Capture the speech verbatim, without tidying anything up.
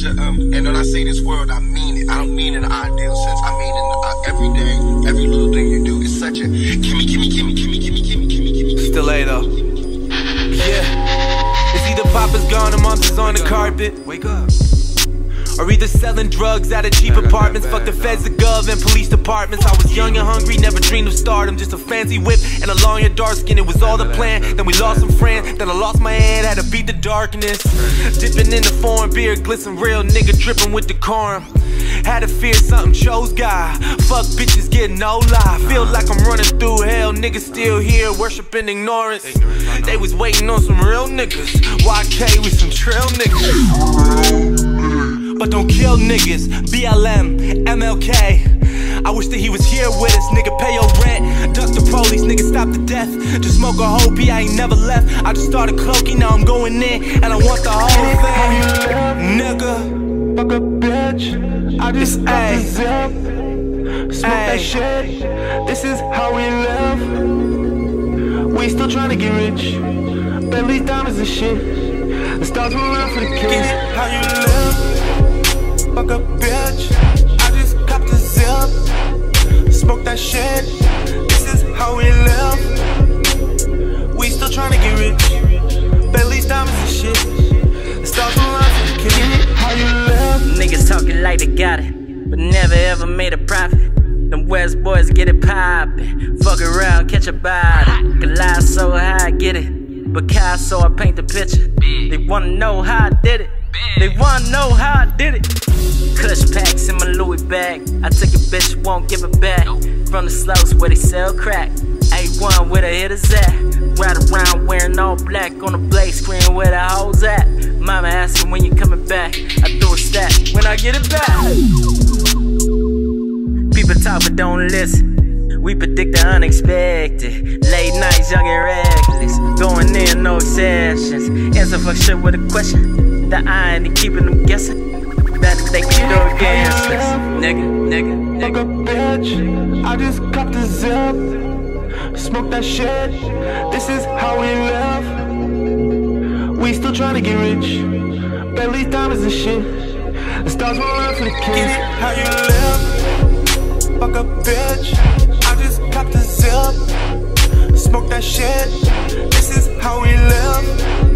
a, um, and when I say this world, I mean it. I don't mean in an ideal sense. I mean in the, uh, every day, every little thing you do. It's such a gimme, gimme, gimme, gimme, gimme, gimme, gimme, gimme. Still A though. Yeah. It's either Papa's gone or Mom's is on the carpet. Wake up. Or either selling drugs out of cheap apartments. Fuck the feds, the gov, and police departments. I was young and hungry, never dreamed of stardom. Just a fancy whip and a long and dark skin. It was all the plan. Then we lost some friends. Then I lost my head, had to beat the darkness. Dipping in the foreign beer, glisten real nigga dripping with decorum. Had to fear something, chose God. Fuck bitches, get no lie. Feel like I'm running through hell. Niggas still here, worshiping ignorance. They was waiting on some real niggas. Y K with some trail niggas. But don't kill niggas, B L M, M L K. I wish that he was here with us, nigga, pay your rent. Duck the police, nigga, stop the death. Just smoke a whole P, I ain't never left. I just started cloaking, now I'm going in, and I want the whole thing. Nigga, fuck a bitch, I just got the zip. Smoke that shit, this is how we live. We still tryna get rich, Bentley diamonds and shit. The stars will learn for the kids. Get it how you live. Fuck a bitch, I just copped the zip. Smoke that shit, this is how we live. We still tryna get rich, Bentley's diamonds and shit. The stars will line for the kids. Get it how you live. Niggas talking like they got it, but never ever made a profit. Them West boys get it poppin'. Fuck around, catch a body. Can lie so high, I get it. Picasso, I paint the picture. They wanna know how I did it. They wanna know how I did it. Kush packs in my Louis bag. I took a bitch, won't give it back. From the slopes where they sell crack. A one where the hitters at. Ride around wearing all black on the blaze screen where the hoes at. Mama asking when you coming back. I threw a stat when I get it back. People talk but don't listen. We predict the unexpected. Late nights, young and reckless. Going in, no exceptions. Answer for shit with a question. The irony keeping them guessing. That they can go against us. Nigga, nigga, nigga. Fuck a bitch, I just copped the zip. Smoke that shit, this is how we live. We still tryna get rich, Bentley diamonds and shit. The stars will learn for the kids. Get it how you live. Fuck a bitch, I just copped the zip. Smoke that shit, this is how we live.